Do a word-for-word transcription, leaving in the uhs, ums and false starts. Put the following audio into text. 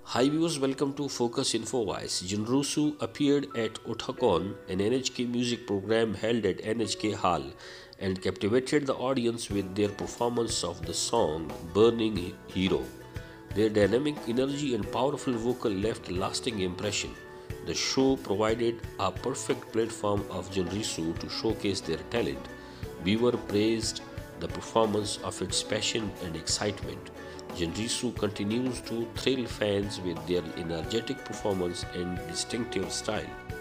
Hi viewers, welcome to Focus Info Voice. Jinrusu appeared at Utakon, an N H K music program held at N H K Hall, and captivated the audience with their performance of the song Burning Hero. Their dynamic energy and powerful vocal left a lasting impression. The show provided a perfect platform of Jinrisu to showcase their talent. Viewer praised the performance of its passion and excitement. Jinrisu continues to thrill fans with their energetic performance and distinctive style.